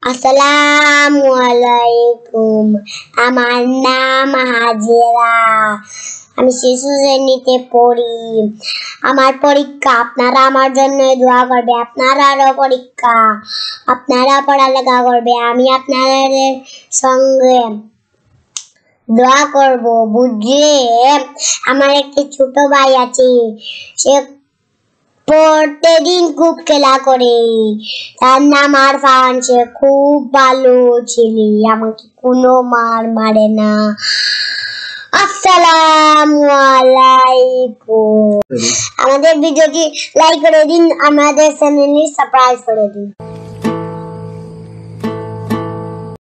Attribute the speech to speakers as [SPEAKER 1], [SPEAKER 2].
[SPEAKER 1] আসসালামু আলাইকুম। আমার নাম হাজেরা। আমি শিশু শ্রেণীতে পড়ি। আমার পরীক্ষা, আপনারা আমার জন্য দোয়া করবে। আপনারাও পরীক্ষা, আপনারা পড়ালেখা করবে। আমি আপনাদের সঙ্গে দোয়া করব। বুঝলে, আমার একটি ছোট ভাই আছে। সে প্রতিদিন খুব খেলা করে। তার নাম আরফান। সে খুব ভালো ছেলে, আমাকে কোনো মার মারে না। আসসালামু আলাইকুম। আমাদের ভিডিওটি লাইক করে দিন, আমাদের চ্যানেলটি সাবস্ক্রাইব করে দিন।